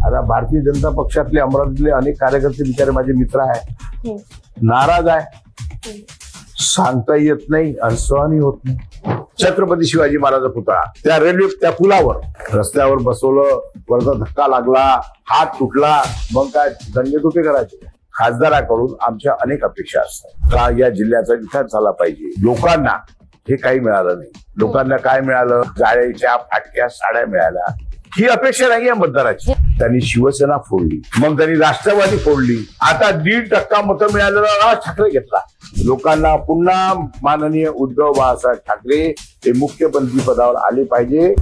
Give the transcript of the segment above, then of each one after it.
आता भारतीय जनता पक्षातले अमरावतीतले अनेक कार्यकर्ते बिचारे माझे मित्र आहे, नाराज आहे, सांगता येत नाही आणि सहनही होत नाही. छत्रपती शिवाजी महाराज पुतळा त्या रेल्वे त्या पुलावर रस्त्यावर बसवलं, वरचा धक्का लागला, हात तुटला, मग काय दंगे दुखे करायचे. खासदाराकडून आमच्या अनेक अपेक्षा असतात का या जिल्ह्याचा विकास झाला पाहिजे. लोकांना हे काही मिळालं नाही. लोकांना काय मिळालं? जाळ्याच्या फाटक्या साड्या मिळाल्या. ही अपेक्षा नाही या मतदाराची. त्यांनी शिवसेना फोडली, मग त्यांनी राष्ट्रवादी फोडली, आता 1.5% मतं मिळालेला राज ठाकरे घेतला. लोकांना पुन्हा माननीय उद्धव बाळासाहेब ठाकरे हे मुख्यमंत्री पदावर आले पाहिजे.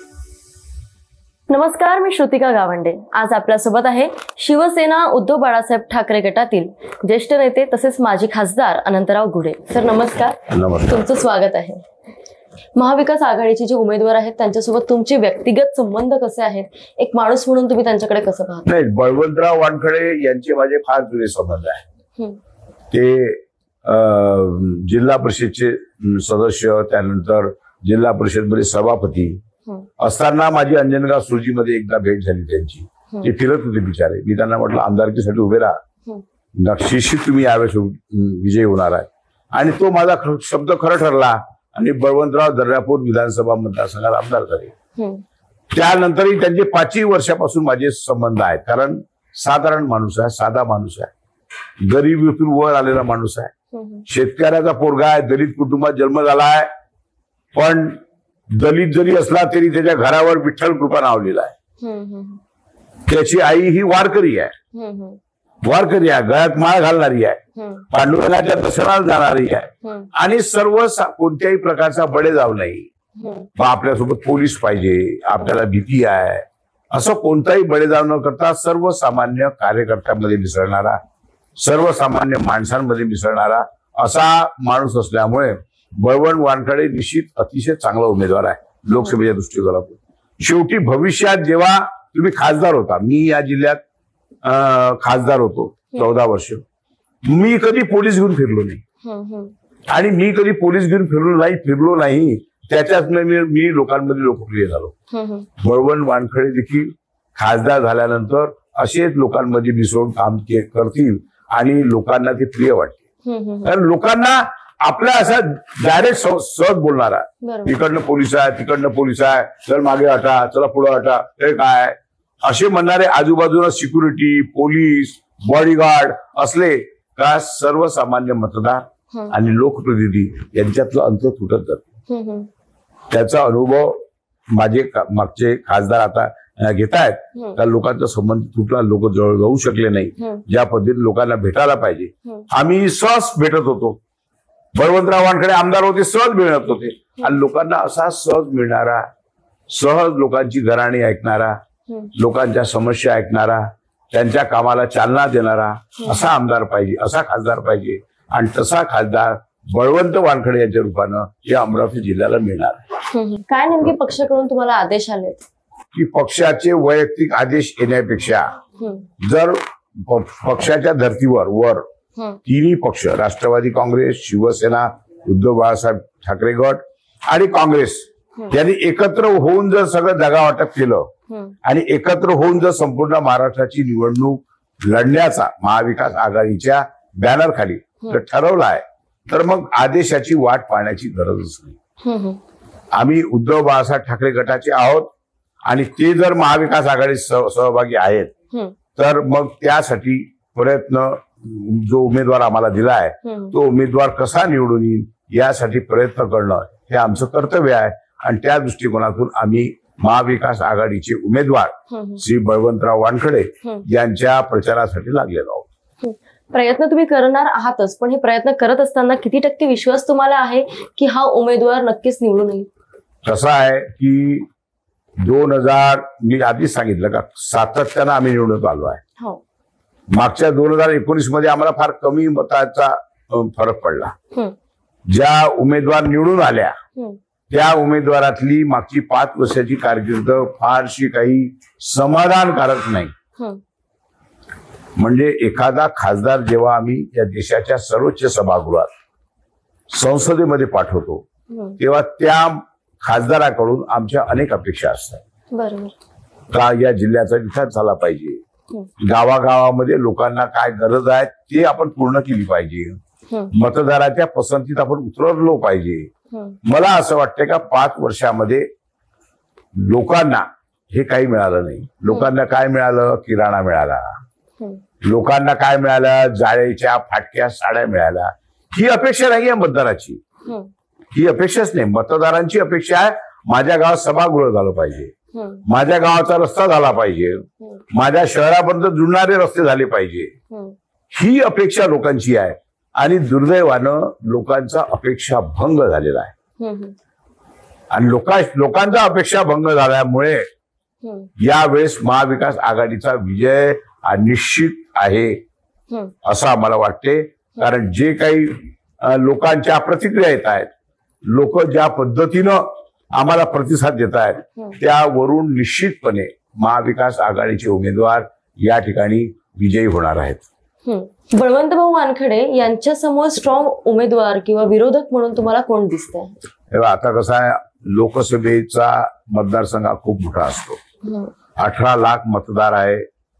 नमस्कार, मी श्रुतिका गावंडे. आज आपल्यासोबत आहे शिवसेना उद्धव बाळासाहेब ठाकरे गटातील ज्येष्ठ नेते तसेच माजी खासदार अनंतराव गुढे. सर नमस्कार. तुमचं स्वागत आहे. महाविकास आघाडीचे जे उमेदवार आहेत त्यांच्यासोबत तुमचे व्यक्तिगत संबंध कसे आहेत? एक माणूस म्हणून तुम्ही त्यांच्याकडे कसं पाहता? नाही, बळवंतराव वानखडे यांचे माझे फार जुने संबंध आहे. ते जिल्हा परिषदचे सदस्य, त्यानंतर जिल्हा परिषदमध्ये सभापती असताना माझी अंजनगाव सुरजीमध्ये एकदा भेट झाली त्यांची. ते फिरत होते बिचारे. मी त्यांना म्हटलं आमदारकीसाठी उभे राहा, नक्षीशी तुम्ही यावेळेस विजयी होणार आहे. आणि तो माझा शब्द खरं ठरला आणि बळवंतराव दर्यापूर विधानसभा मतदारसंघात आमदार झाले. त्यानंतरही त्यांचे 5 वर्षापासून माझे संबंध आहेत. कारण साधारण माणूस आहे, साधा माणूस आहे, गरिबीतून वर आलेला माणूस आहे, शेतकऱ्याचा पोरगा आहे, दलित कुटुंबात जन्म झाला आहे. पण दलित जरी असला तरी त्याच्या घरावर विठ्ठल कृपा नावलेला आहे. त्याची आई ही वारकरी आहे, गळ्यात माळ घालणारी आहे, पांडुरंगाच्या दर्शनाला जाणारी आहे आणि सर्व कोणत्याही प्रकारचा बडे जाऊ नाही. आपल्यासोबत पोलीस पाहिजे, आपल्याला भीती आहे, असं कोणताही बडे जाऊ न करता सर्वसामान्य कार्यकर्त्यांमध्ये मिसळणारा, सर्वसामान्य माणसांमध्ये मिसळणारा असा माणूस असल्यामुळे बळवंत वानखडे निश्चित अतिशय चांगला उमेदवार आहे लोकसभेच्या दृष्टिकोनातून. शेवटी भविष्यात जेव्हा तुम्ही खासदार होता, मी या जिल्ह्यात खासदार होतो 14 वर्ष, मी कधी पोलीस घेऊन फिरलो नाही आणि मी कधी पोलीस घेऊन फिरलो नाही. त्याच्यात मी लोकांमध्ये लोकप्रिय झालो. बळवंत वानखडे देखील खासदार झाल्यानंतर असेच लोकांमध्ये मिसळून काम करतील आणि लोकांना ते प्रिय वाटते. कारण लोकांना आपल्या असा डायरेक्ट सहज बोलणारा, तिकडनं पोलीस आहे, तिकडनं पोलीस आहे, चल मागे हटा, चला पुढे हटा, हे काय असे म्हणणारे आजूबाजूला सिक्युरिटी, पोलीस, बॉडीगार्ड असले का सर्वसामान्य मतदार आणि लोकप्रतिनिधी यांच्यातलं अंतर तुटत जातं. त्याचा अनुभव माझे मागचे खासदार आता घेत आहेत. त्या लोकांचा संबंध तुटला, लोक जवळ जाऊ शकले नाही. ज्या पद्धतीने लोकांना भेटायला पाहिजे आम्ही सहज भेटत होतो. बळवंतराव वानखडे आमदार होते, सहज मिळत होते आणि लोकांना असा सहज मिळणारा, सहज लोकांची घराणी ऐकणारा, लोकांच्या समस्या ऐकणारा, त्यांच्या कामाला चालना देणारा असा आमदार पाहिजे, असा खासदार पाहिजे. आणि तसा खासदार बळवंत वानखडे यांच्या रूपानं या अमरावती जिल्ह्याला मिळणार. काय नेमके पक्षाकडून तुम्हाला आदेश आले? की पक्षाचे वैयक्तिक आदेश येण्यापेक्षा जर पक्षाच्या धर्तीवर तिन्ही पक्ष, राष्ट्रवादी काँग्रेस, शिवसेना, उद्धव बाळासाहेब ठाकरे गट आणि काँग्रेस यांनी एकत्र होऊन जर सगळं जागावाटप केलं आणि एकत्र होऊन जर संपूर्ण महाराष्ट्राची निवडणूक लढण्याचा महाविकास आघाडीच्या बॅनर खाली जर ठरवलं आहे तर मग आदेशाची वाट पाहण्याची गरजच नाही. आम्ही उद्धव बाळासाहेब ठाकरे गटाचे आहोत आणि ते जर महाविकास आघाडीत सहभागी आहेत तर मग त्यासाठी प्रयत्न, जो उमेदवार आम्हाला दिला आहे तो उमेदवार कसा निवडून येईल यासाठी प्रयत्न करणं हे आमचं कर्तव्य आहे. आणि त्या दृष्टिकोनातून आम्ही महाविकास आघाडीचे उमेदवार श्री बळवंतराव वानखडे यांच्या प्रचारासाठी लागलेलो आहोत. प्रयत्न तुम्ही करणार आहातच, पण हे प्रयत्न करत असताना किती टक्के विश्वास तुम्हाला आहे की हा उमेदवार नक्कीच निवडून येईल? कसं आहे की 2000 मी आधीच सांगितलं का सातत्यानं आम्ही निवडून आलो आहे. मागच्या 2019 मध्ये आम्हाला फार कमी मताचा फरक पडला. ज्या उमेदवार निवडून आल्या त्या उमेदवारातली मागची 5 वर्षाची कारकीर्द फारशी काही समाधानकारक नाही. म्हणजे एखादा खासदार जेव्हा आम्ही या देशाच्या सर्वोच्च सभागृहात संसदेमध्ये पाठवतो तेव्हा त्या खासदाराकडून आमच्या अनेक अपेक्षा असतात. का या जिल्ह्याचा विकास झाला पाहिजे, गावागावामध्ये लोकांना काय गरज आहे ते आपण पूर्ण केली पाहिजे, मतदाराच्या पसंतीत आपण उतरलो पाहिजे. मला असं वाटतं का 5 वर्षामध्ये लोकांना हे काही मिळालं नाही. लोकांना काय मिळालं? किराणा मिळाला. लोकांना काय मिळालं? जाळीच्या फाटक्या साड्या मिळाल्या. ही अपेक्षा नाही आहे मतदाराची, ही अपेक्षाच नाही. मतदारांची अपेक्षा आहे माझ्या गावात सभागृह झालं पाहिजे, माझ्या गावाचा रस्ता झाला पाहिजे, माझ्या शहरापर्यंत जुळणारे रस्ते झाले पाहिजे. ही अपेक्षा लोकांची आहे आणि दुर्दैवानं लोकांचा अपेक्षा भंग झालेला आहे. आणि लोकांचा अपेक्षा भंग झाल्यामुळे यावेळेस महाविकास आघाडीचा विजय हा निश्चित आहे असं आम्हाला वाटते. कारण जे काही लोकांच्या प्रतिक्रिया येत आहेत, लोक ज्या पद्धतीनं आम्हाला प्रतिसाद देत आहेत, त्यावरून निश्चितपणे महाविकास आघाडीचे उमेदवार या ठिकाणी विजयी होणार आहेत. बळवंत भाऊ वानखडे यांच्या समोर स्ट्रॉंग उमेदवार किंवा विरोधक म्हणून तुम्हाला कोण दिसतंय? आता कसं आहे, लोकसभेचा मतदारसंघ खूप मोठा असतो. 18 लाख मतदार आहे,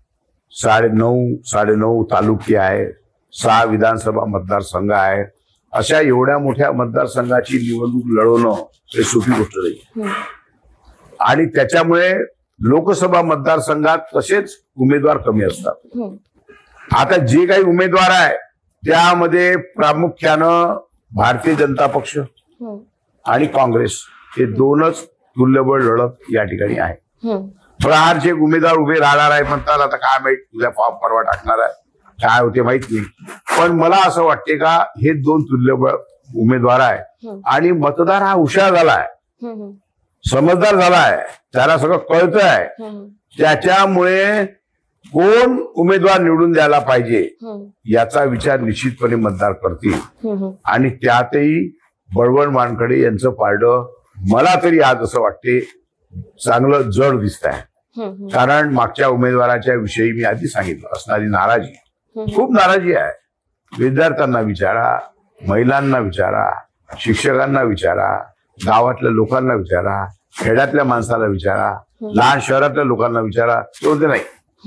9.5 तालुके आहे, 6 विधानसभा मतदारसंघ आहे. अशा एवढ्या मोठ्या मतदारसंघाची निवडणूक लढवणं हे सोपी गोष्ट नाही. आणि त्याच्यामुळे लोकसभा मतदारसंघात तसेच उमेदवार कमी असतात. आता जे काही उमेदवार आहे त्यामध्ये प्रामुख्यानं भारतीय जनता पक्ष आणि काँग्रेस हे दोनच तुल्यबळ लढत या ठिकाणी आहे. प्रहारचे उमेदवार उभे राहणार आहे म्हणतात. आता काय माहित, उद्या फॉर्म परवा टाकणार आहे, काय होते माहित नाही. पण मला असं वाटते का हे 2 तुल्यबळ उमेदवार आहे आणि मतदार हा हुशार झाला आहे, समजदार झाला आहे, त्याला सगळं कळतं आहे. त्याच्यामुळे कोण उमेदवार निवडून द्यायला पाहिजे याचा विचार निश्चितपणे मतदार करतील. आणि त्यातही बळवंत वानखडे यांचं पारडं मला तरी आज असं वाटते चांगलं जड दिसत आहे. कारण मागच्या उमेदवाराच्या विषयी मी आधी सांगितलं असणारी नाराजी, खूप नाराजी आहे. विद्यार्थ्यांना विचारा, महिलांना विचारा, शिक्षकांना विचारा, गावातल्या लोकांना विचारा, खेड्यातल्या माणसाला विचारा, लहान शहरातल्या लोकांना विचारा, ते नाही,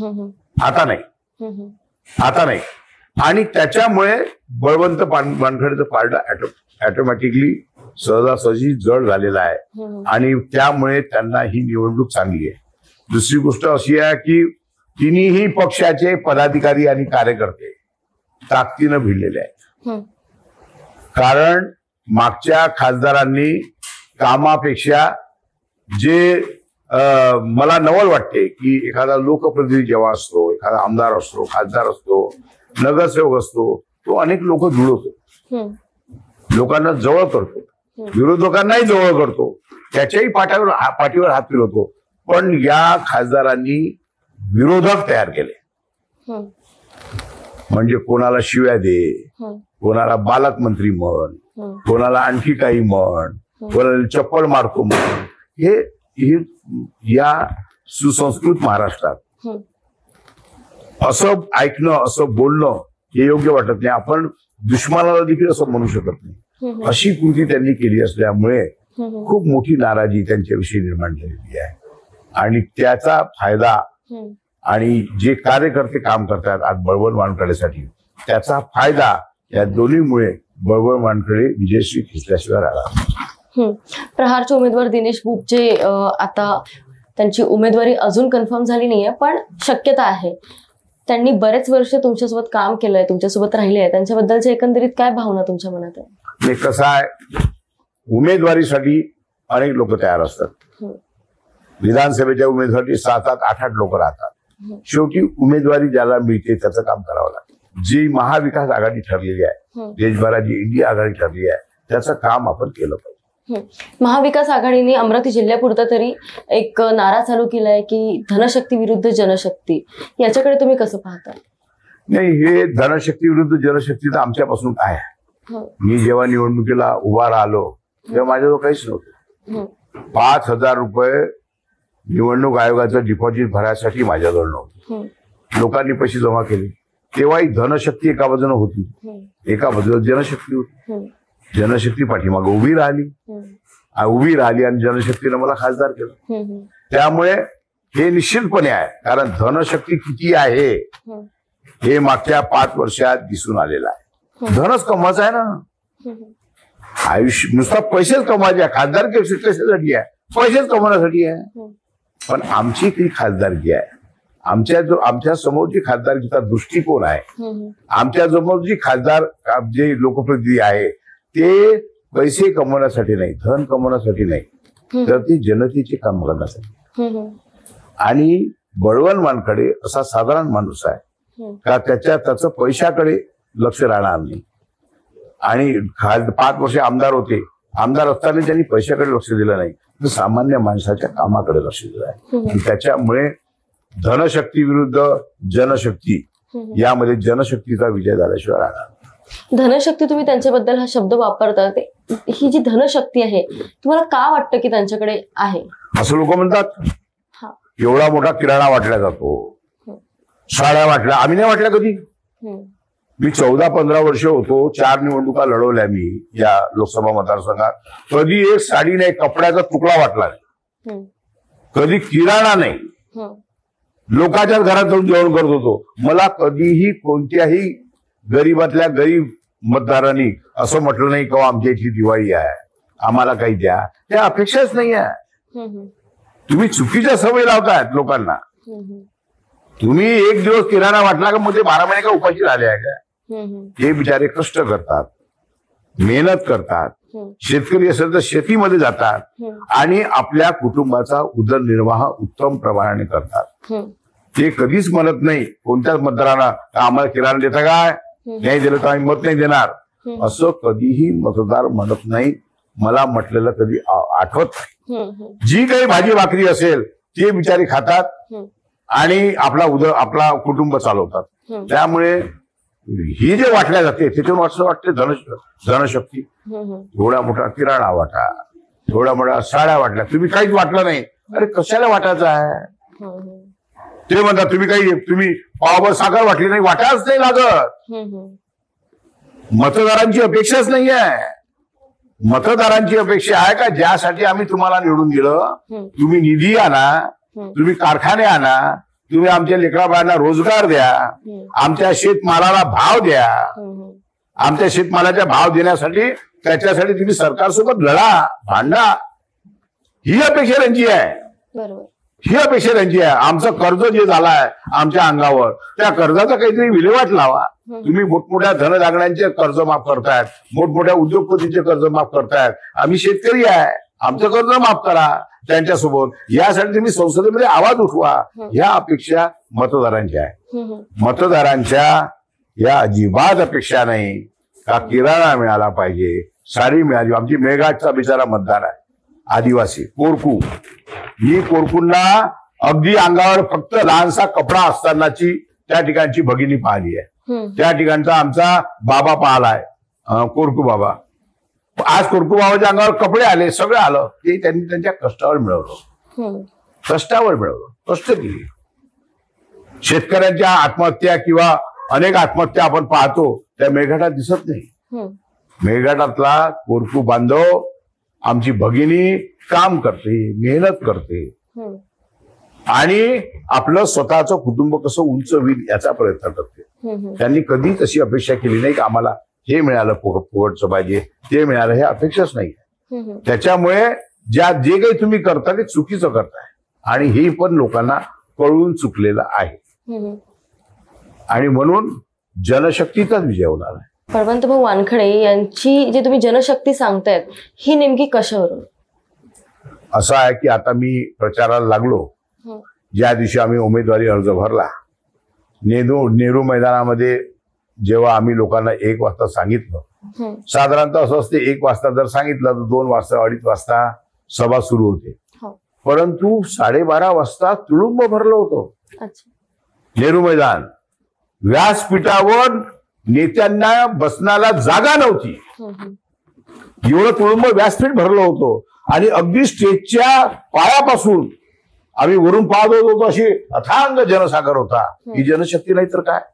आता नाही. आणि त्याच्यामुळे बळवंत वानखडेचं पारडं ऑटोमॅटिकली सहजासहजी जड झालेलं आहे आणि त्यामुळे त्यांना ही निवडणूक चांगली आहे. दुसरी गोष्ट अशी आहे की तिन्ही पक्षाचे पदाधिकारी आणि कार्यकर्ते ताकदीनं भिडलेले आहेत. कारण मागच्या खासदारांनी कामापेक्षा जे मला नवल वाटते की एखादा लोकप्रतिनिधी जेव्हा असतो, एखादा आमदार असतो, खासदार असतो, नगरसेवक असतो, तो अनेक लोक जुळवतो, लोकांना जवळ करतो, विरोधकांनाही जवळ करतो, त्याच्याही पाठीवर हात फिरवतो. पण या खासदारांनी विरोधक तयार केले. म्हणजे कोणाला शिव्या दे, कोणाला बालकमंत्री म्हण, कोणाला आणखी काही म्हण, कोणाला चप्पल मारतो म्हण. हे या सुसंस्कृत महाराष्ट्रात असं ऐकणं, असं बोलणं हे योग्य वाटत नाही. आपण दुश्मनाला देखील असं म्हणू शकत नाही. अशी कृती त्यांनी केली असल्यामुळे खूप मोठी नाराजी त्यांच्याविषयी निर्माण झालेली आहे. आणि त्याचा फायदा आणि जे कार्यकर्ते काम करतात आज बळवंत वानखडेसाठी, त्याचा फायदा या दोन्हीमुळे बळवंत वानखडे विजयश्री खेचल्याशिवाय राहिला. प्रहारचे उमेदवार दिनेश बुबचे आता त्यांची उमेदवारी अजून कन्फर्म झाली नाहीये, पण शक्यता आहे. त्यांनी बरेच वर्ष तुमच्यासोबत काम केलंय, तुमच्यासोबत राहिले आहे, त्यांच्याबद्दलची एकंदरीत काय भावना तुमच्या मनात आहे? कसं आहे, उमेदवारीसाठी अनेक लोक तयार असतात. विधानसभेच्या उमेदवारीसाठी 7-8, 8 लोक राहतात. शेवटी उमेदवारी ज्याला मिळते त्याचं काम करावं लागतं. जी महाविकास आघाडी ठरलेली आहे, देशभरात जी इंडिया आघाडी ठरली आहे, त्याचं काम आपण केलं पाहिजे. महाविकास आघाडीने अमरावती जिल्ह्यापुरता तरी एक नारा चालू केलाय की धनशक्ती विरुद्ध जनशक्ती. याच्याकडे तुम्ही कसं पाहता? नाही, हे धनशक्ती विरुद्ध जनशक्ती तर आमच्यापासून काय आहे. मी जेव्हा निवडणुकीला उभा राहिलो तेव्हा माझ्याजवळ काहीच नव्हतं. 5,000 रुपये निवडणूक आयोगाचं डिपॉझिट भरायसाठी माझ्याजवळ नव्हतं. लोकांनी पैसे जमा केले. तेव्हाही धनशक्ती एका बाजूने होती, एका बाजूला जनशक्ती होती. जनशक्ती पाठीमागे उभी राहिली आणि जनशक्तीनं मला खासदार केलं. त्यामुळे हे निश्चितपणे आहे, कारण धनशक्ती किती आहे हे मागच्या 5 वर्षात दिसून आलेलं आहे. धनच कमवायचं आहे ना. आयुष्य नुसता पैसेच कमवायचे आहे. खासदार कशासाठी आहे? पैसेच कमवण्यासाठी आहे. पण आमची ती खासदारकी आहे, आमच्या समोरची खासदारकीचा दृष्टिकोन आहे, आमच्या समोर जी खासदार जे लोकप्रतिनिधी आहे ते पैसे कमवण्यासाठी नाही, धन कमवण्यासाठी नाही, तर ती जनतेची काम करण्यासाठी. आणि बळवंत वानखडे असा साधारण माणूस आहे का त्याचं पैशाकडे लक्ष राहणार नाही. आणि 5 वर्षे आमदार होते, आमदार असताना त्यांनी पैशाकडे लक्ष दिलं नाही, तर सामान्य माणसाच्या कामाकडे लक्ष दिलं आहे. त्याच्यामुळे धनशक्ती विरुद्ध जनशक्ती यामध्ये जनशक्तीचा विजय झाल्याशिवाय राहणार. धनशक्ती, तुम्ही त्यांच्याबद्दल हा शब्द वापरता, ही जी धनशक्ती आहे तुम्हाला का वाटतं की त्यांच्याकडे आहे? असं लोक म्हणतात. एवढा मोठा किराणा वाटला जातो, साड्या वाटल्या, आम्ही नाही वाटल्या कधी. मी 14-15 वर्ष होतो, 4 निवडणुका लढवल्या मी या लोकसभा मतदारसंघात. कधी एक साडी नाही, कपड्याचा तुकडा वाटला नाही, कधी किराणा नाही. लोकांच्याच घरात जाऊन जेवण करत होतो. मला कधीही कोणत्याही गरीबातल्या गरीब मतदारांनी असं म्हटलं नाही का आमच्या इथली दिवाळी आहे, आम्हाला काही द्या. त्या अपेक्षाच नाही आहे. तुम्ही चुकीच्या सवय लावतायत लोकांना. तुम्ही एक दिवस किराणा वाटला का मध्ये 12 महिने का उपाशी राहिले आहे का? हे बिचारे कष्ट करतात, मेहनत करतात, शेतकरी असेल तर शेतीमध्ये जातात आणि आपल्या कुटुंबाचा उदरनिर्वाह उत्तम प्रमाणाने करतात. ते कधीच म्हणत नाही कोणत्याच मतदारांना आम्हाला किराणा देता काय, नाही दिलं तर आम्ही मत नाही देणार, असं कधीही मतदार म्हणत नाही. मला म्हटलेलं कधी आठवत नाही. जी काही भाजी भाकरी असेल ते बिचारी खातात आणि आपला कुटुंब चालवतात. त्यामुळे ही जे वाटल्या जाते त्याच्यावर असं वाटते धनशक्ती. एवढा मोठा किराणा वाटा, एवढा मोठा साड्या वाटल्या, तुम्ही काहीच वाटलं नाही. अरे कशाला वाटायचं आहे? ते म्हणतात तुम्ही पावभर साखर वाटली नाही, वाटायच नाही लागत. मतदारांची अपेक्षाच नाही आहे. मतदारांची अपेक्षा आहे का ज्यासाठी आम्ही तुम्हाला निवडून दिलं, तुम्ही निधी आणा, तुम्ही कारखाने आणा, तुम्ही आमच्या लेकराबाळांना रोजगार द्या, आमच्या शेतमालाला भाव द्या. आमच्या शेतमालाचा भाव देण्यासाठी त्याच्यासाठी तुम्ही सरकारसोबत लढा, भांडा. ही अपेक्षा त्यांची आहे. ही अपेक्षा त्यांची आहे. आमचं कर्ज जे झालंय आमच्या अंगावर, त्या कर्जाचा काहीतरी विल्हेवाट लावा. तुम्ही मोठमोठ्या धनदागण्यांचे कर्ज माफ करतायत, मोठमोठ्या उद्योगपतींचे कर्ज माफ करतायत. आम्ही शेतकरी आहे, आमचं कर्ज माफ करा त्यांच्यासोबत. यासाठी तुम्ही संसदेमध्ये आवाज उठवा. ह्या अपेक्षा मतदारांच्या आहे. मतदारांच्या या अजिबात अपेक्षा नाही का किराणा मिळाला पाहिजे, साडी मिळाली. आमची मेळघाटचा बिचारा मतदार आहे, आदिवासी कोरकू. मी कोरकूंना अगदी अंगावर फक्त लहानसा कपडा असतानाची त्या ठिकाणची भगिनी पाहिली आहे. त्या ठिकाणचा आमचा बाबा पाहिलाय, कोरकू बाबा. आज कोरकू बाबाच्या अंगावर कपडे आले, सगळं आलं. ते त्यांनी त्यांच्या कष्टावर मिळवलं, कष्टावर मिळवलं, कष्ट केली. शेतकऱ्यांच्या आत्महत्या किंवा अनेक आत्महत्या आपण पाहतो त्या मेळघाटात दिसत नाही. मेळघाटातला कोरकू बांधव, आमची भगिनी काम करते, मेहनत करते आणि आपलं स्वतःचं कुटुंब कसं उंच होईल याचा प्रयत्न करते. त्यांनी कधीच अशी अपेक्षा केली नाही की आम्हाला हे मिळालं फुकटचं पाहिजे, ते मिळालं, हे अपेक्षाच नाही. त्याच्यामुळे जे काही तुम्ही करता ते चुकीचं करताय आणि हे पण लोकांना कळून चुकलेलं आहे. आणि म्हणून जनशक्तीचाच विजय होणार आहे. बळवंतभाऊ वानखडे यांची जी तुम्ही जनशक्ती सांगतायत ही नेमकी कशावरून? असं आहे की आता मी प्रचाराला लागलो, ज्या दिवशी आम्ही उमेदवारी अर्ज भरला, नेहरू मैदानामध्ये जेव्हा आम्ही लोकांना 1 वाजता सांगितलं, साधारणतः असं असते 1 वाजता जर सांगितलं तर 2 वाजता 2:30 वाजता सभा सुरू होते. परंतु 12:30 वाजता तुडुंब भरलं होतं नेहरू मैदान. व्यासपीठावर नेत्यांना बसण्याला जागा नव्हती, एवढं तुडुंब व्यासपीठ भरलं होतं. आणि अगदी स्टेजच्या पायापासून आम्ही वरून पाहत होतो, अशी अथांग जनसागर होता. ही जनशक्ती नाही तर काय.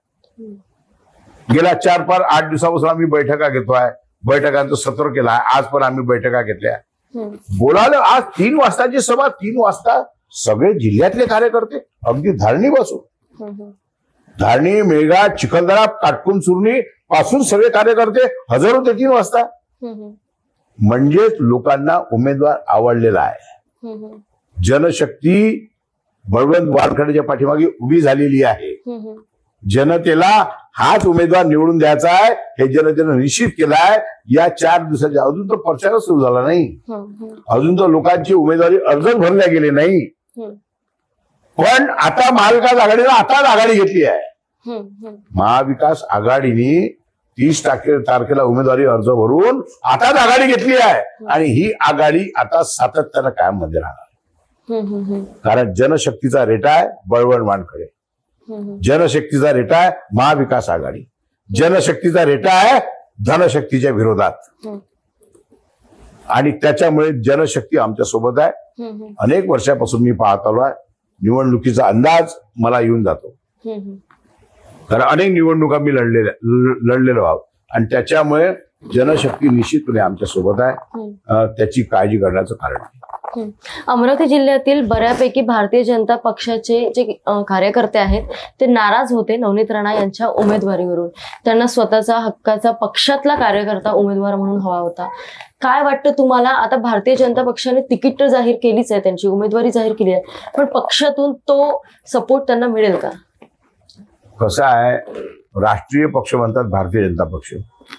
गेल्या 4-8 दिवसापासून आम्ही बैठका घेतोय, बैठकांचं सत्र केलं आहे. आज पण आम्ही बैठका घेतल्या. बोलायला आज 3 वाजताची सभा, 3 वाजता सगळे जिल्ह्यातले कार्यकर्ते अगदी धारणी बसून धारणी मेळघाट चिखलदरा काटकुन चुरणी पासून सगळे कार्यकर्ते हजर होते 3 वाजता. म्हणजेच लोकांना उमेदवार आवडलेला आहे. जनशक्ती बळवंत वानखेडेच्या पाठीमागे उभी झालेली आहे. जनतेला हाच उमेदवार निवडून द्यायचा आहे हे जनतेनं निश्चित केलं आहे. या 4 दिवसाच्या अजून तर प्रचारच सुरू झाला नाही. अजून तर लोकांची उमेदवारी अर्ज भरल्या गेले नाही. पण आता महाविकास आघाडीनं आताच आघाडी घेतली आहे. महाविकास आघाडीने 30 तारखेला उमेदवारी अर्ज भरून आताच आघाडी घेतली आहे. आणि ही आघाडी आता सातत्यानं कायम मध्ये राहणार. कारण जनशक्तीचा रेटा आहे बळवंत वानखेडे, जनशक्तीचा रेटा आहे महाविकास आघाडी, जनशक्तीचा रेटा आहे धनशक्तीच्या विरोधात. आणि त्याच्यामुळे जनशक्ती आमच्या सोबत आहे. अनेक वर्षापासून मी पाहत आलो आहे. निवडणुकीचा अंदाज मला येऊन जातो. कारण अनेक निवडणुका मी लढलेलो आहोत आणि त्याच्यामुळे जनशक्ती निश्चितपणे आमच्या सोबत आहे. त्याची काळजी करण्याचं कारण आहे. अमरावती जिल्ह्यातील बऱ्यापैकी भारतीय जनता पक्षाचे जे कार्यकर्ते आहेत ते नाराज होते नवनीत राणा यांच्या उमेदवारीवरून. त्यांना स्वतःचा हक्काचा पक्षातला कार्यकर्ता उमेदवार म्हणून हवा होता. काय वाटतं तुम्हाला? आता भारतीय जनता पक्षाने तिकीट जाहीर केलीच आहे, त्यांची उमेदवारी जाहीर केली आहे, पण पक्षातून तो सपोर्ट त्यांना मिळेल का? कसं आहे, राष्ट्रीय पक्ष म्हणतात भारतीय जनता पक्ष,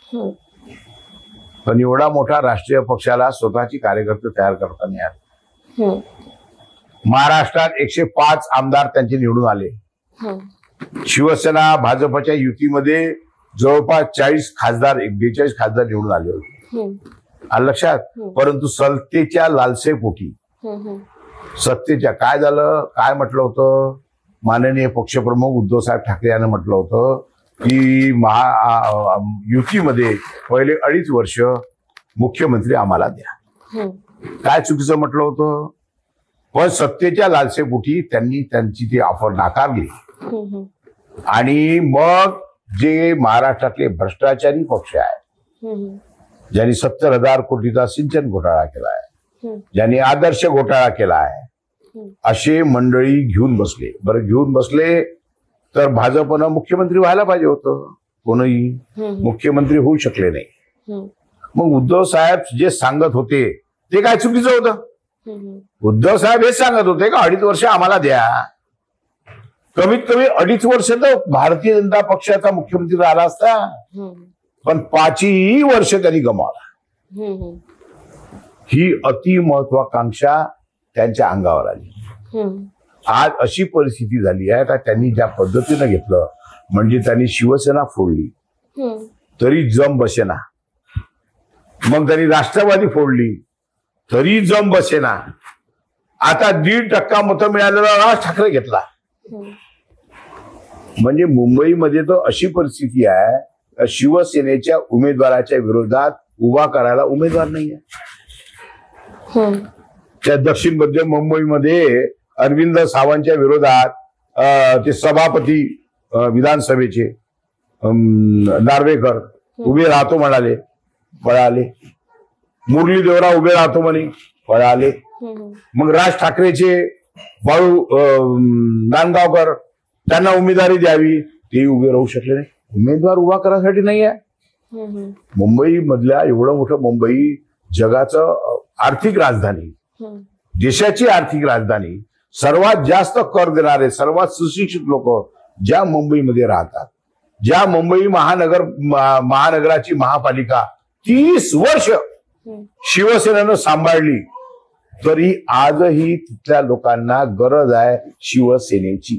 पण एवढा मोठा राष्ट्रीय पक्षाला स्वतःची कार्यकर्ते तयार करता नाही आले. महाराष्ट्रात 105 आमदार त्यांचे निवडून आले. शिवसेना भाजपच्या युतीमध्ये जवळपास 40 खासदार 42 खासदार निवडून आले होते. आलं लक्षात. परंतु सत्तेच्या लालसेपोटी सत्तेच्या काय झालं, काय म्हटलं होतं माननीय पक्षप्रमुख उद्धव साहेब ठाकरे यांनी म्हटलं होतं की युतीमध्ये पहिले 2.5 वर्ष मुख्यमंत्री आम्हाला द्या. काय चुकीचं म्हटलं होतं, पण सत्तेच्या लालसेपोटी त्यांनी त्यांची ती ऑफर नाकारली. आणि मग जे महाराष्ट्रातले भ्रष्टाचारी पक्ष आहे, ज्यांनी 70,000 कोटीचा सिंचन घोटाळा केलाय, ज्यांनी आदर्श घोटाळा केलाय, असे मंडळी घेऊन बसले. बरं, घेऊन बसले तर भाजपनं मुख्यमंत्री व्हायला पाहिजे होतं. कोणीही मुख्यमंत्री होऊ शकले नाही. मग उद्धव साहेब जे सांगत होते ते काय चुकीचं होतं? उद्धव साहेब हेच सांगत होते का 2.5 वर्ष आम्हाला द्या. कमीत कमी 2.5 वर्ष तर भारतीय जनता पक्षाचा मुख्यमंत्री राहिला असता, पण 5ही वर्ष त्यांनी गमावला. ही अति महत्वाकांक्षा त्यांच्या अंगावर आली. आज अशी परिस्थिती झाली आहे का त्यांनी ज्या पद्धतीनं घेतलं, म्हणजे त्यांनी शिवसेना फोडली तरी जम बसेना, मग त्यांनी राष्ट्रवादी फोडली तरी जम बसेना, आता 1.5% मतं मिळालेला राज ठाकरे घेतला. म्हणजे मुंबईमध्ये तर अशी परिस्थिती आहे, शिवसेनेच्या उमेदवाराच्या विरोधात उभा करायला उमेदवार नाहीये. त्या दक्षिण मध्य मुंबईमध्ये अरविंद सावंतच्या विरोधात ते सभापती विधानसभेचे नार्वेकर उभे राहतो म्हणाले, पळाले. मुरली देवरा उभे राहतो म्हणे, पळाले. मग राज ठाकरेचे बाळू नांदगावकर त्यांना उमेदवारी द्यावी, ते उभे राहू शकले नाही. उमेदवार उभा करायसाठी नाही आहे. मुंबई मधल्या एवढं मोठं मुंबई जगाचं आर्थिक राजधानी, देशाची आर्थिक राजधानी, सर्वात जास्त कर देणारे सर्वात सुशिक्षित लोक ज्या मुंबईमध्ये राहतात, ज्या मुंबई महानगराची महापालिका 30 वर्ष शिवसेनेनं सांभाळली, तरी आजही तिथल्या लोकांना गरज आहे शिवसेनेची.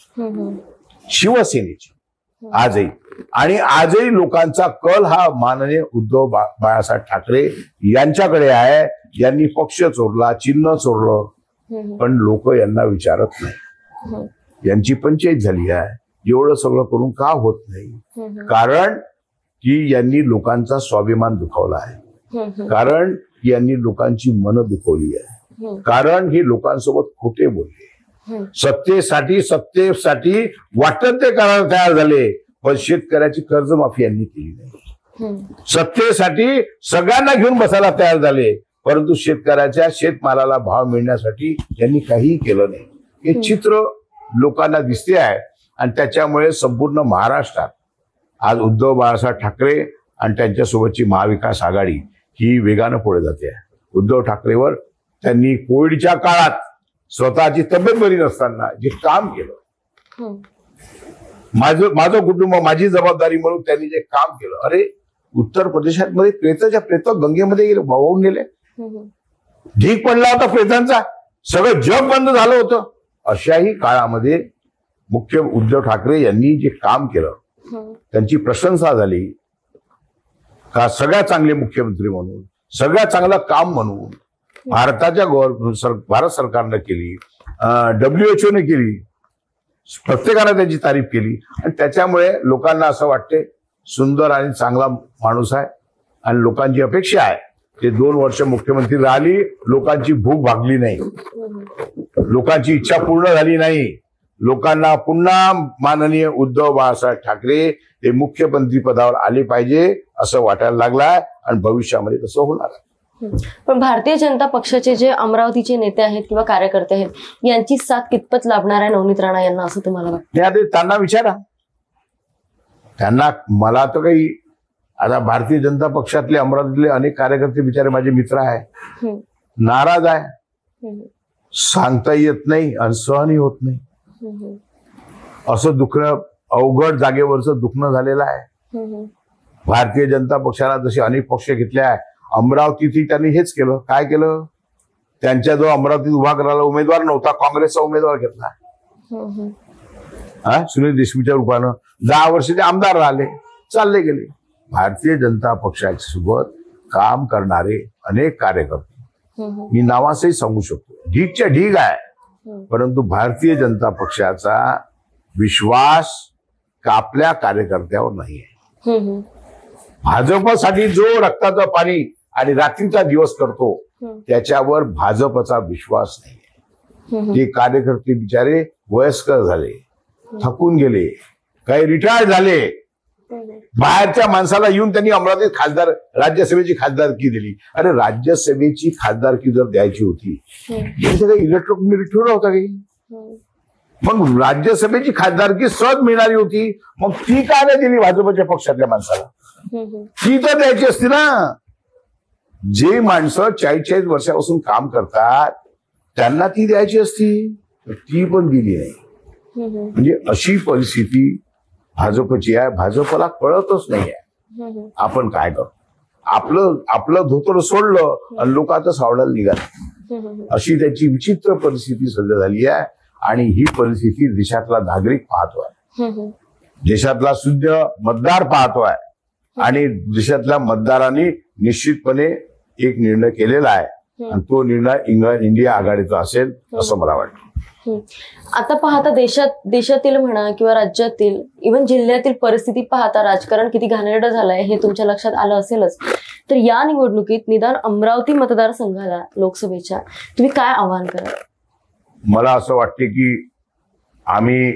आजही. आणि आजही लोकांचा कल हा माननीय उद्धव बाळासाहेब ठाकरे यांच्याकडे आहे. यांनी पक्ष चोरला, चिन्ह चोरलं, पण लोक यांना विचारत नाही. यांची पंचायत झाली आहे, एवढं सगळं करून का होत नाही? कारण की यांनी लोकांचा स्वाभिमान दुखावला आहे, कारण यांनी लोकांची मनं दुखवली आहे, कारण हे लोकांसोबत खोटे बोलले. सत्तेसाठी वाटत ते करायला तयार झाले, पण शेतकऱ्याची कर्जमाफी यांनी केली नाही. सत्तेसाठी सगळ्यांना घेऊन बसायला तयार झाले, परंतु शेतकऱ्याच्या शेतमालाला भाव मिळण्यासाठी त्यांनी काहीही केलं नाही. हे चित्र लोकांना दिसते आहे आणि त्याच्यामुळे संपूर्ण महाराष्ट्रात आज उद्धव बाळासाहेब ठाकरे आणि त्यांच्यासोबतची महाविकास आघाडी ही वेगानं पुढे जाते. उद्धव ठाकरेवर त्यांनी कोविडच्या काळात स्वतःची तब्येत बरी नसताना जे काम केलं, माझं कुटुंब माझी जबाबदारी म्हणून त्यांनी जे काम केलं, अरे उत्तर प्रदेशात मध्ये प्रेत गंगेमध्ये गेले, वाहून गेले, ढीक पडला होता प्रेतांचा, सगळं जग बंद झालं होतं. अशाही काळामध्ये मुख्य उद्धव ठाकरे यांनी जे काम केलं त्यांची प्रशंसा झाली का सगळ्यात चांगले मुख्यमंत्री म्हणून, सगळ्यात चांगलं काम म्हणून भारत सरकारनं केली, WHO ने केली, प्रत्येकानं त्याची तारीफ केली आणि त्याच्यामुळे लोकांना असं वाटते सुंदर आणि चांगला माणूस आहे आणि लोकांची अपेक्षा आहे ते 2 वर्ष मुख्यमंत्री राहिली, लोकांची भूक भागली नाही, लोकांची इच्छा पूर्ण झाली नाही, लोकांना पुन्हा माननीय उद्धव बाळासाहेब ठाकरे हे मुख्यमंत्री पदावर आले पाहिजे असं वाटायला लागलाय आणि भविष्यामध्ये तसं होणार आहे. पण भारतीय जनता पक्षाचे जे अमरावतीचे नेते आहेत किंवा कार्यकर्ते आहेत यांची साथ कितपत लाभणार आहे नवनीत राणा यांना असं तुम्हाला वाटतं? त्यांना विचारा, त्यांना. मला तर काही आता भारतीय जनता पक्षातले अमरावतीतले अनेक कार्यकर्ते बिचारे माझे मित्र आहे, नाराज आहे, सांगता येत नाही आणि सहनही होत नाही. असं दुखणं अवघड जागेवरचं दुखणं झालेलं आहे. भारतीय जनता पक्षाला जसे अनेक पक्ष घेतले आहे, अमरावतीतही त्यांनी हेच केलं. काय केलं? त्यांच्याजवळ अमरावतीत उभा करायला उमेदवार नव्हता, काँग्रेसचा उमेदवार घेतला, सुनील देशमुखच्या रूपानं. 10 वर्ष ते आमदार राहिले, चालले गेले. भारतीय जनता पक्षाच्या सोबत काम करणारे अनेक कार्यकर्ते मी नावासही सांगू शकतो, ढीकच्या ढीक आहे, परंतु भारतीय जनता पक्षाचा विश्वास आपल्या कार्यकर्त्यावर नाही आहे. भाजपसाठी जो रक्ताचं पाणी आणि रात्रीचा दिवस करतो त्याच्यावर भाजपचा विश्वास नाही. ते कार्यकर्ते बिचारे वयस्कर झाले, थकून गेले, काही रिटायर्ड झाले. बाहेरच्या माणसाला येऊन त्यांनी अमरावतीत राज्यसभेची खासदारकी दिली. अरे राज्यसभेची खासदारकी जर द्यायची होती काही इलेक्ट्रॉनिक ठेवलं होता काही, मग राज्यसभेची खासदारकी सहज मिळणारी होती, मग ती का नाही दिली भाजपच्या पक्षातल्या माणसाला? ती तर द्यायची असती ना. जे माणसं 40-40 वर्षापासून काम करतात त्यांना ती द्यायची असती, ती पण दिली नाही. म्हणजे अशी परिस्थिती भाजपची आहे. भाजपला कळतच नाहीये आपण काय करतो. आपलं धोतर सोडलं आणि लोक आता सावडायला निघाले. अशी त्याची विचित्र परिस्थिती सध्या झाली आहे आणि ही परिस्थिती देशातला नागरिक पाहतोय, देशातला शुद्ध मतदार पाहतोय आणि देशातल्या मतदारांनी निश्चितपणे एक निर्णय केलेला आहे आणि तो निर्णय इंडिया आघाडीचा असेल असं मला वाटतं. आता पाहता देशातील म्हणा किंवा राज्यातील इव्हन जिल्ह्यातील परिस्थिती पाहता राजकारण किती घाणेरडं झालंय हे तुमच्या लक्षात आलं असेलच. तर या निवडणुकीत निदान अमरावती मतदारसंघाला लोकसभेच्या तुम्ही काय आवाहन कराल? मला असं वाटते की आम्ही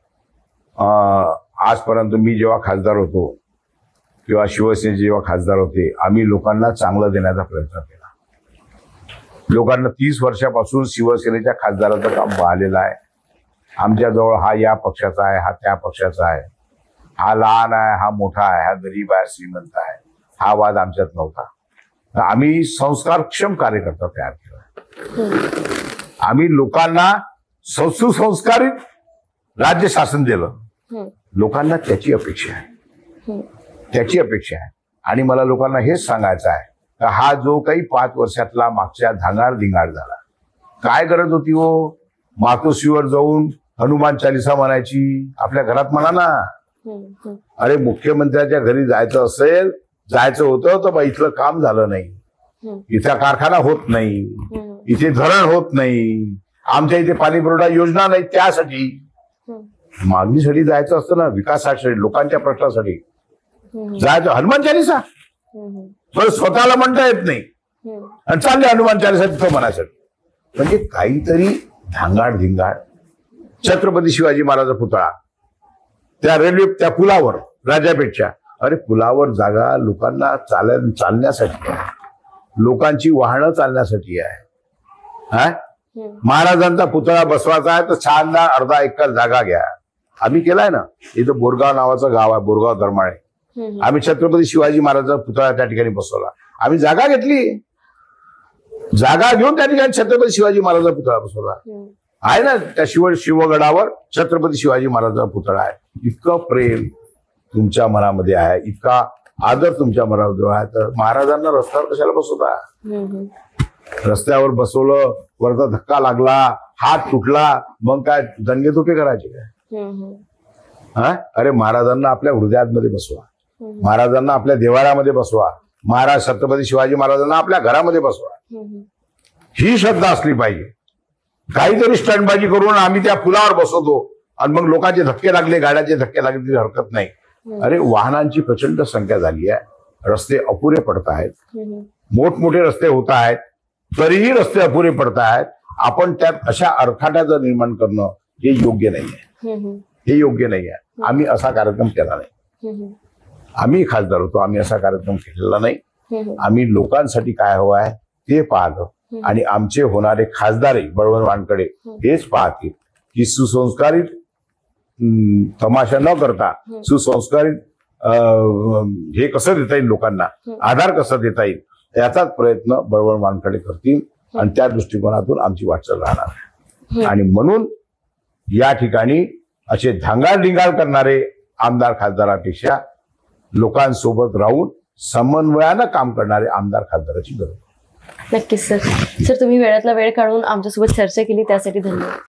आजपर्यंत मी जेव्हा खासदार होतो किंवा शिवसेनेचे जेव्हा खासदार होते आम्ही लोकांना चांगलं देण्याचा प्रयत्न केला. लोकांना 30 वर्षापासून शिवसेनेच्या खासदाराचं काम पाहिलेलं आहे. आमच्याजवळ हा या पक्षाचा आहे, हा त्या पक्षाचा आहे, हा लहान आहे, हा मोठा आहे, हा गरीब आहे, श्रीमंत आहे, हा वाद आमच्यात नव्हता. आम्ही संस्कारक्षम कार्यकर्ता तयार केला. आम्ही लोकांना सुसंस्कारित राज्य शासन दिलं. लोकांना त्याची अपेक्षा आहे, त्याची अपेक्षा आहे. आणि मला लोकांना हेच सांगायचं आहे का हा जो काही 5 वर्षातला मागच्या धांगाड धिंगाड झाला, काय गरज होती हो मातोश्रीवर जाऊन हनुमान चालीसा म्हणायची? आपल्या घरात म्हणा ना. अरे मुख्यमंत्र्याच्या घरी जायचं असेल, जायचं होतं तर बा इथलं काम झालं नाही, इथला कारखाना होत नाही, इथे धरण होत नाही, आमच्या इथे पाणी पुरवठा योजना नाही, त्यासाठी मागणीसाठी जायचं असतं ना, विकासासाठी, लोकांच्या प्रश्नासाठी जायचं. हनुमान चालीसा पण स्वतःला म्हणता येत नाही आणि चालले हनुमान चालीसा तिथं म्हणायसाठी. म्हणजे काहीतरी धांगाड धिंगाड. छत्रपती शिवाजी महाराज पुतळा त्या रेल्वे त्या पुलावर राजापेठच्या, अरे पुलावर जागा लोकांना चालण्यासाठी, लोकांची वाहनं चालण्यासाठी आहे. हा महाराजांचा पुतळा बसवायचा आहे तर छानदा अर्धा एकर जागा घ्या. आम्ही केलाय ना. इथं बोरगाव नावाचं गाव आहे, बोरगाव धर्माळे. आम्ही छत्रपती शिवाजी महाराजांचा पुतळा त्या ठिकाणी बसवला. आम्ही जागा घेतली, जागा घेऊन त्या ठिकाणी छत्रपती शिवाजी महाराजांचा पुतळा बसवला आहे ना. त्या शिवगडावर छत्रपती शिवाजी महाराजांचा पुतळा आहे. इतकं प्रेम तुमच्या मनामध्ये आहे, इतका आदर तुमच्या मनामध्ये आहे, तर महाराजांना रस्त्यावर कशाला बसवता? रस्त्यावर बसवलं, वरचा धक्का लागला, हात तुटला, मग काय दंगे धोके करायचे काय? हा अरे महाराजांना आपल्या हृदयामध्ये बसवा, महाराजांना आपल्या देवाळ्यामध्ये बसवा, महाराज छत्रपती शिवाजी महाराजांना आपल्या घरामध्ये बसवा. ही श्रद्धा असली पाहिजे. काहीतरी स्टंटबाजी करून आम्ही त्या पुलावर बसवतो आणि मग लोकांचे धक्के लागले, गाड्याचे धक्के लागले तरी हरकत नाही. अरे वाहनांची प्रचंड संख्या झाली आहे, रस्ते अपुरे पडत आहेत, मोठमोठे रस्ते होत आहेत, तरीही रस्ते अपुरे पडत आहेत. आपण त्यात अशा अडथळ्याचं निर्माण करणं हे योग्य नाहीये, हे योग्य नाहीये. आम्ही असा कार्यक्रम केला नाही. आम्ही खासदार होतो, आम्ही असा कार्यक्रम केलेला नाही. आम्ही लोकांसाठी काय हवं आहे ते पाहलं आणि आमचे होणारे खासदारही बळवंत वानकडे हेच पाहतील की सुसंस्कारित तमाशा न करता सुसंस्कारित हे कसं देता येईल, लोकांना आधार कसा देता येईल याचाच प्रयत्न बळवंत वानकडे करतील आणि त्या दृष्टिकोनातून आमची वाटचाल राहणार. आणि म्हणून या ठिकाणी असे धांगाडधिंगाळ करणारे आमदार खासदारापेक्षा लोकांसोबत राहून समन्वयानं काम करणारे आमदार खासदाराची गरज. नक्कीच सर. सर तुम्ही वेळातला वेळ काढून आमच्यासोबत चर्चा केली त्यासाठी धन्यवाद.